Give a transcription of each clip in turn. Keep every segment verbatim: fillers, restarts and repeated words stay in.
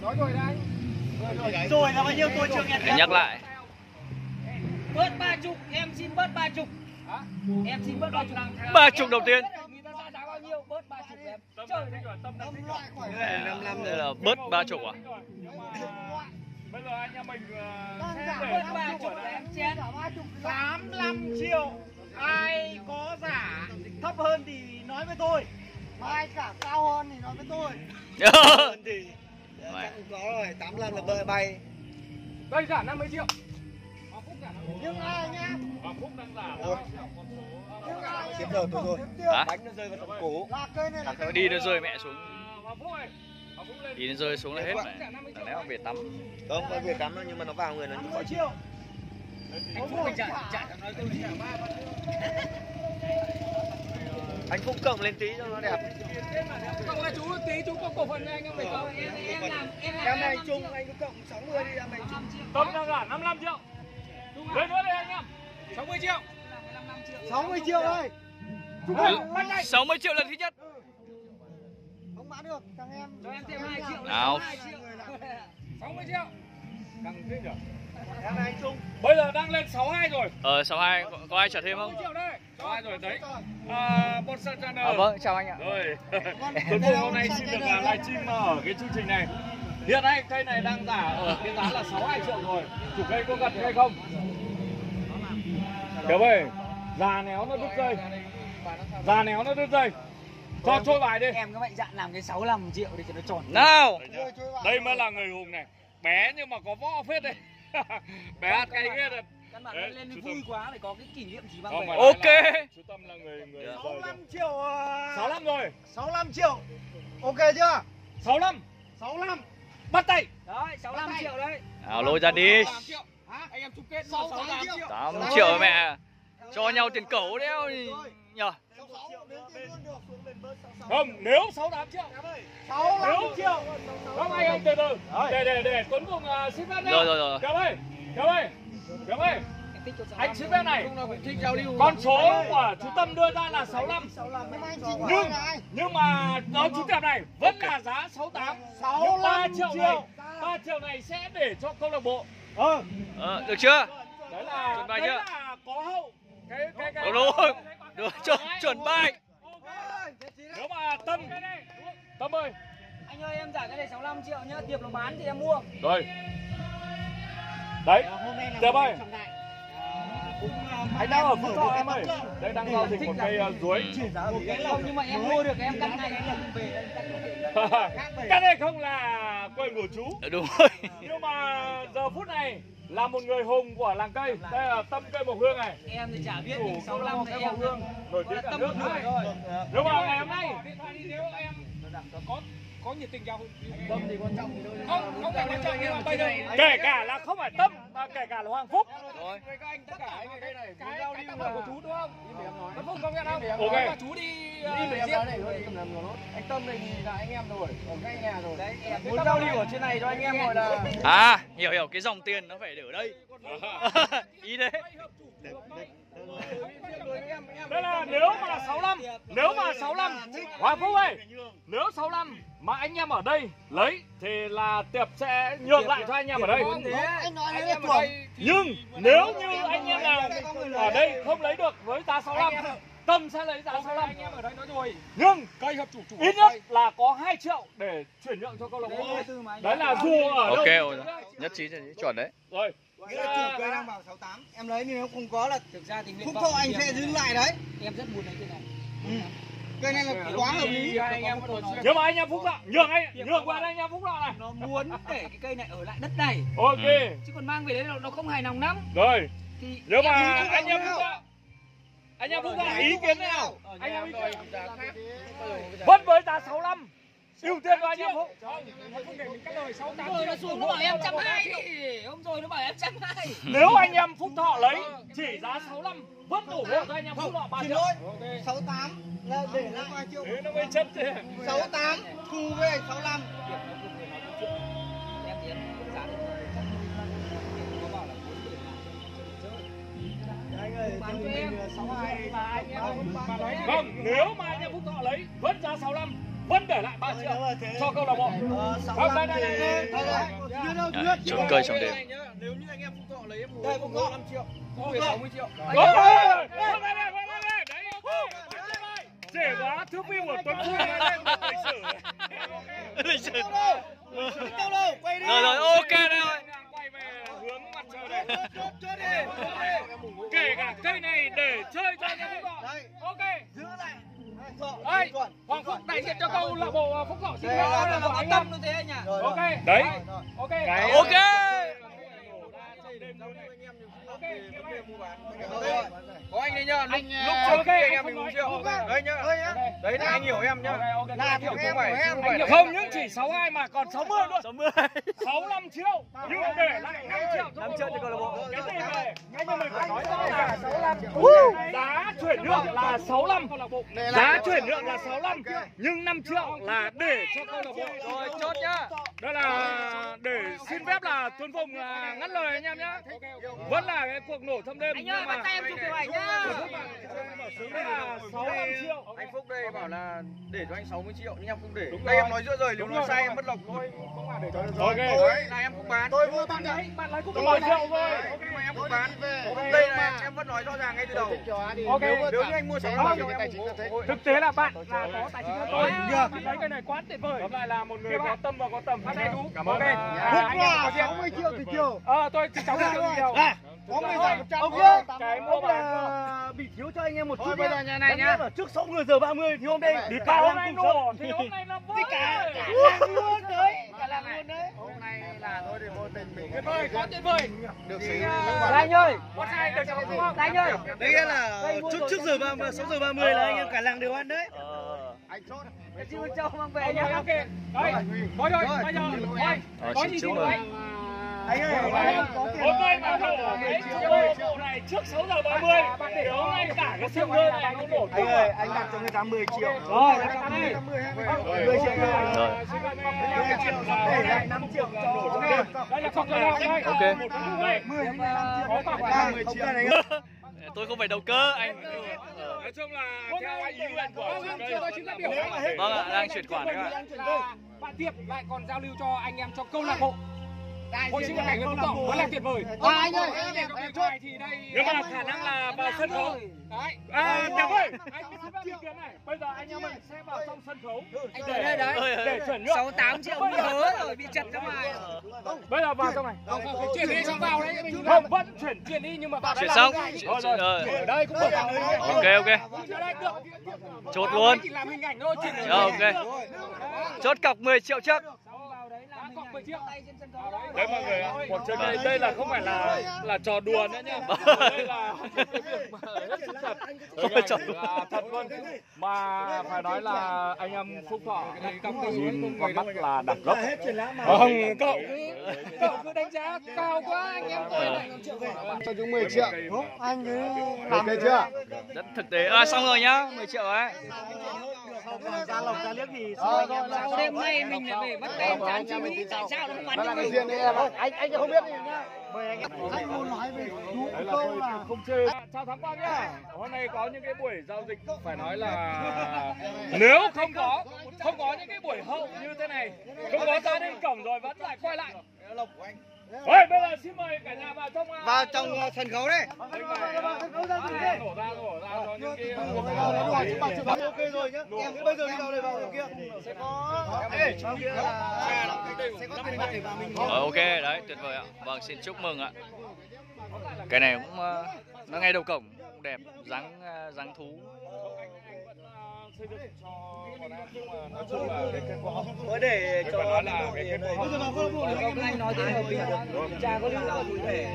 Nói rồi đấy. Rồi là bao nhiêu tôi chưa nghe. Để nhắc lại. Bớt ba chục, em xin bớt ba chục. Em xin bớt ba chục. Ba chục đầu tiên. Người ta ra giá bao nhiêu bớt ba chục em. Trời đấy. Đây là bớt ba chục à? Bây giờ anh em mình Bớt ba chục em chén. tám mươi lăm triệu. Ai có giả thấp hơn thì nói với tôi. Ai cả cao hơn thì nói với tôi. Hơn thì chắc có rồi, tám mươi lăm là bơi bay. đây giả năm mươi triệu. Nhưng ai nhá? Hoàng Phúc đang giả. Nhưng ai Chiếm đời tôi thôi. Hả? Bánh nó rơi vào trong cổ. là cây này là Đi nó rơi mẹ xuống. Hoàng Phúc ơi. Hoàng Phúc lên. Đi nó rơi xuống là hết mẹ. Thằng này về tắm. Không, có việc cắm đâu nhưng mà nó vào người nó như vậy. Triệu. Anh Phúc mình chạy chạy nói tôi trả ba. Anh Phúc cộng lên tí cho nó đẹp. Cộng là chú tí chú có cổ phần anh em phải cộng. Em em làm em làm. em này chung anh cứ cộng sáu mươi đi em này chung. Tâm đang giả năm mươi lăm triệu. Lên nữa đi anh em. sáu mươi triệu. sáu mươi triệu ơi. sáu mươi triệu lần thứ nhất. Không bán được, thằng em. Cho em thêm hai triệu. Nào. sáu mươi triệu. Căng thế nhỉ? Em này anh chung. Bây giờ đang lên sáu mươi hai rồi. Ờ sáu mươi hai có, có ai trả thêm sáu không? mươi triệu đây. sáu mươi hai rồi đấy. À, Bonsan Channel. À, vâng, chào anh ạ. Rồi. Cuối cùng hôm nay xin được livestream ở cái chương trình này. Hiện nay cây này đang giả ở cái giá là sáu mươi hai triệu rồi. Chủ cây có gật hay không? Kiểu ơi, già néo nó đứt dây. Già néo nó đứt dây. Cho trôi bài đi. Em có mạnh dạn làm cái sáu mươi lăm triệu để cho nó tròn. Nào. Đây mới là người hùng này. Bé nhưng mà có võ phết đây. Bé ăn cay ghê rồi. Căn bản lên thì vui quá để có cái kỷ niệm gì bằng Không, về. Ok. Chú Tâm là người người sáu mươi lăm triệu. sáu mươi lăm rồi. sáu mươi lăm triệu. Ok chưa? sáu mươi lăm. sáu mươi lăm. Bắt tay. Đấy, sáu mươi lăm triệu đấy. Nào lôi ra đi. Hả? Anh em chung kết sáu mươi tám triệu. tám triệu mẹ. Cho nhau tiền cẩu đéo thì nhờ. Không, nếu sáu mươi tám triệu. sáu mươi lăm triệu. Không anh em từ từ. Để để để Tuấn cùng uh, xin phép nhá. Rồi rồi rồi. Kéo ơi. Kéo ơi. Kéo ơi. Anh xin phép này. Con số của chú Tâm đưa ra là sáu mươi lăm. Nhưng nhưng mà nói chú đẹp này vẫn là giá sáu mươi tám. Nhưng ba triệu này, ba triệu này sẽ để cho câu lạc bộ. Ờ. Ờ, được chưa? Đấy là Chuẩn bài đấy chưa? là có hậu. Cái cái cái. Đúng rồi. Được chuẩn chuẩn bài. Nếu mà Tâm Tâm ơi. Anh ơi em giả cái này sáu mươi lăm triệu nhá, tiệp nó bán thì em mua. Rồi. Đấy. Tiệp ơi. Anh đang ở Phú Thọ em ơi. Đây đang giao dịch một cây uh, ruối. Không nhưng mà em mua được em cắt này em làm về đây. Cái này không là quyền của chú. Đúng rồi. Nhưng mà giờ phút này là một người hùng của làng cây. Đây là Tâm cây Mộc Hương này. Em thì chả biết mình sáu mươi lăm thì em Hương nổi tiếng cả Tâm nước một nửa thôi. Nhưng mà ngày hôm nay nếu em có có nhiệt tình giao Tâm thì quan trọng thì thôi. Không, không phải quan trọng nhưng mà bây giờ kể cả là không phải Tâm mà kể cả là Hoàng Phúc. Rồi. Anh tất cả anh cái này cái cái tác phẩm của chú đúng không? Anh Phúc công nhận không? Ok. Chú đi riêng này thôi. Anh Tâm này thì là anh em rồi, ở ngay nhà rồi. Đấy, em muốn giao lưu ở trên này cho anh em gọi là. À, hiểu hiểu cái dòng tiền nó phải để ở đây. Ý đấy. Đây là nếu mà sáu mươi lăm, nếu mà sáu mươi lăm, Hoàng Phúc ơi, nếu sáu mươi lăm mà anh em ở đây lấy thì là Tiệp sẽ nhường lại cho anh em ở đây. Anh nói là chuẩn. Nhưng nếu như anh em nào ở đây không lấy được với giá sáu mươi lăm, Tâm sẽ lấy giá sáu mươi lăm. Anh em ở đây nói rồi. Nhưng cây hợp chủ chủ ít nhất là có hai triệu để chuyển nhượng cho câu lạc bộ. Đấy là dù ở Ok đâu. rồi. Nhất trí chuẩn đấy. Rồi. Nghĩa là chủ cây đang bảo sáu mươi tám. Em lấy nhưng nếu không có là Thực ra thì Phúc Thọ anh sẽ giữ lại đấy. em rất muốn lấy cái này. Ừ. Cây này là quá hợp lý. Anh em nhưng mà anh em Phúc Thọ nhường anh nhường qua anh em Phúc Thọ này. Nó muốn để cái cây này ở lại đất này. Ok. Chứ còn mang về đấy nó không hài lòng lắm. Rồi. Thì Nhưng mà em anh em Phúc Thọ anh em Phúc Thọ ý kiến nào? Anh em ý kiến vẫn với giá sáu mươi lăm. Ưu tiên cho anh em Phúc. rồi nó xuống nó bảo em trăm hai đi. Hôm rồi nó bảo em trăm hai. Nếu anh em Phúc Thọ lấy chỉ giá sáu mươi lăm vẫn đủ hộ cho anh em Phúc Thọ ba triệu. sáu mươi tám là để lại ba triệu. Thế nó mới chất thế. sáu mươi tám thu về sáu mươi lăm. Em thì em giá được. Nó bảo là muốn để Anh ơi, bán cho em sáu mươi hai là anh em Không, nếu mà anh em Phúc Thọ lấy vẫn giá sáu mươi lăm vẫn để lại ba triệu cho câu lạc bộ. Không, đây đây đây. Đấy, trốn cơi trong đêm. Nếu như anh em Phúc Thọ lấy em mua Phúc Thọ năm triệu, Phúc về sáu mươi triệu. Trẻ quá, thước phim của Tuấn Vui đây một lịch sử. Lịch sử. Đâu đâu, quay đi. Rồi rồi, ok đây rồi. Quay về hướng mặt trời đây. Kể cả cây này để chơi cho anh em Phúc Thọ. Ok. Giữ lại. Đây, Hoàng Phúc đại diện cho câu lạc bộ Phúc Thọ xin phép của anh tâm em. như thế anh nhỉ? Ok. Đấy. Ok. Ok. Có anh đây nhá, lúc Lúc trước ok, anh em không mình uống nói. rượu. Đấy nhá. Đấy là anh hiểu em nhá. Là kiểu không phải em phải không những chỉ sáu hai mà còn sáu mươi luôn. sáu mươi. sáu mươi lăm triệu. Nhưng để lại năm triệu cho câu lạc bộ. Cái tiền này anh em mình phải nói rõ là sáu mươi lăm. Giá chuyển nhượng là sáu mươi lăm. Giá chuyển nhượng là sáu mươi lăm nhưng năm triệu là để cho câu lạc bộ. Rồi chốt nhá. Đây là để xin phép là Tuấn Phùng ngắt lời anh em nhá. Vẫn là cái cuộc nổ thâm đêm. Anh ơi, bắt tay em chụp kiểu ảnh nhá. Đây là sáu mươi lăm triệu. Anh Phúc đây bảo là để cho anh sáu mươi triệu nhưng em không để. Đây em nói giữa rồi, nếu nói sai em mất lộc thôi. Ok. Đấy là em không bán. Tôi mua bán đấy. Bạn lấy cũng mười triệu thôi. Nhưng mà em không bán. Đây là em vẫn nói rõ ràng ngay từ đầu. Ok. Nếu như anh mua sáu mươi triệu em ủng hộ. Thực tế là bạn là có tài chính hơn tôi. Bạn thấy cái này quá tuyệt vời. Tóm lại là một người có tâm và có tầm. Bạn thấy đúng. Cảm ơn. Phúc là sáu mươi triệu thì chiều. Ờ tôi cháu biết được nhiều. Có mười giải một trăm. Ok. Cái mua bán bị thiếu cho anh em một chút. Bây giờ nhà này nhá. Trước sáu mươi giờ ba mươi thì hôm nay đi cả hôm nay nổ thì hôm nay nó vui. cả luôn đấy. Cả làng luôn đấy. Hôm nay là thôi để vô tình mình. Tuyệt vời, quá tuyệt vời. Được xí. Anh ơi, có sai được cho không? Anh ơi. Đây là trước trước giờ ba sáu giờ ba mươi là anh em cả làng đều ăn đấy. Anh chốt. Cái chiêu châu mang về nhá. Ok. Đấy. Có rồi, bây giờ thôi. Có gì thì nói. Anh ơi, hôm nay mà nổ cái bộ này trước sáu giờ ba mươi để hôm nay cả cái sân chơi này nó nổ. anh ơi, anh đặt cho người ta mười triệu. Rồi, đặt cho đi. mười triệu rồi. Rồi. năm triệu cho nổ cho Đây là cọc cho đâu đây. Ok. mười năm Có cọc là mười triệu. Tôi không phải đầu cơ anh. nói chung là theo ý nguyện của chúng ta biểu Vâng ạ, đang chuyển khoản đấy ạ. bạn Tiệp lại còn giao lưu cho anh em cho câu lạc bộ. Hội sinh cảnh Phúc Thọ vẫn là tuyệt vời. À, anh ơi, em chốt thì đây nhưng mà khả năng là vào sân khấu. Đấy. À, Tiệp ơi, anh xin phép ý kiến này. Bây giờ anh em mình sẽ vào trong sân khấu. Anh đây đấy. Để chuyển nhượng. sáu mươi tám triệu bị hớ rồi, bị chật ra ngoài. Bây giờ vào trong này. Không, không, chuyển đi xong vào đấy. Không, vẫn chuyển chuyển đi nhưng mà vào Chuyển đây xong. Rồi rồi. Ở đây cũng được. Ok ok. Chốt luôn. Chỉ làm hình ảnh thôi, chuyển Rồi ok. Chốt cọc mười triệu trước. Đấy mọi người ạ, cuộc chơi này đây là không phải là là trò đùa nữa nhá. Đây là cái việc mà hết sức thật. Không phải trò đùa. Là thật luôn. Mà phải nói là anh em Phúc Thọ nhìn con mắt là đẳng cấp. Không, cậu cứ cậu cứ đánh giá cao quá anh em tôi này. Cho chúng mười triệu. Anh cứ làm được chưa? Rất thực tế. À xong rồi nhá, mười triệu ấy. Ra lộc ra liếc thì Đêm nay mình lại về bắt tay chán chứ tại sao nó không bắn được riêng đấy em. Anh anh không biết gì nhá. Mời anh em. Anh muốn nói về đúng câu là không chơi. Chào tháng qua nhá. Hôm nay có những cái buổi giao dịch phải nói là nếu không có không có những cái buổi hậu như thế này, không có ra đến cổng rồi vẫn lại quay lại. Ôi, bây giờ xin mời cả nhà vào trong vào trong sân khấu đấy. Nổ ra nổ ra cho những cái Ok rồi nhá. Em bây giờ đi vào đây vào kia sẽ có sẽ có tiền mặt để vào mình. Rồi ok, đấy, tuyệt vời ạ. Vâng, xin chúc mừng ạ. Cái này cũng uh, nó ngay đầu cổng cũng đẹp, dáng uh, dáng thú. xây dựng cho bọn em nhưng mà nói chung là cái kết quả mới để cho nói là cái kết quả bây giờ vào câu lạc bộ Ông anh nói thế hợp lý. Chả có lý do gì để.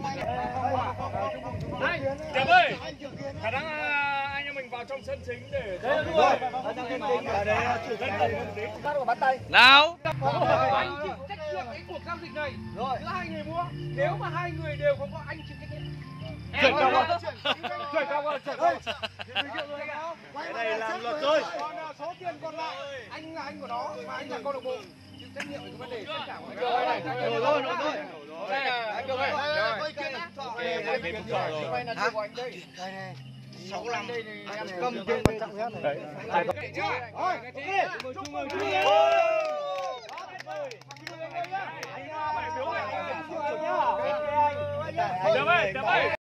Đây, Tiệp ơi, khả năng anh em mình vào trong sân chính để đấy rồi. ở đây chủ dân bắt đầu bắt tay. Nào. Anh chịu trách nhiệm cái cuộc giao dịch này. Rồi. Giữa hai người mua. Nếu mà hai người đều không có anh chịu trách nhiệm. Chuyển cao qua. Chuyển cao qua, chuyển cao qua. Cái này làm luật rồi. Còn số tiền còn lại, anh là anh của nó mà anh là câu lạc bộ. Chịu trách nhiệm về cái vấn đề tất cả mọi người. Rồi rồi rồi rồi. Đây là anh được rồi. Quay kia này. Quay này của anh đây. sáu mươi lăm cầm tiền quan trọng nhất này. Đấy. Rồi, chúc mừng chúc mừng. Được ơi, được ơi.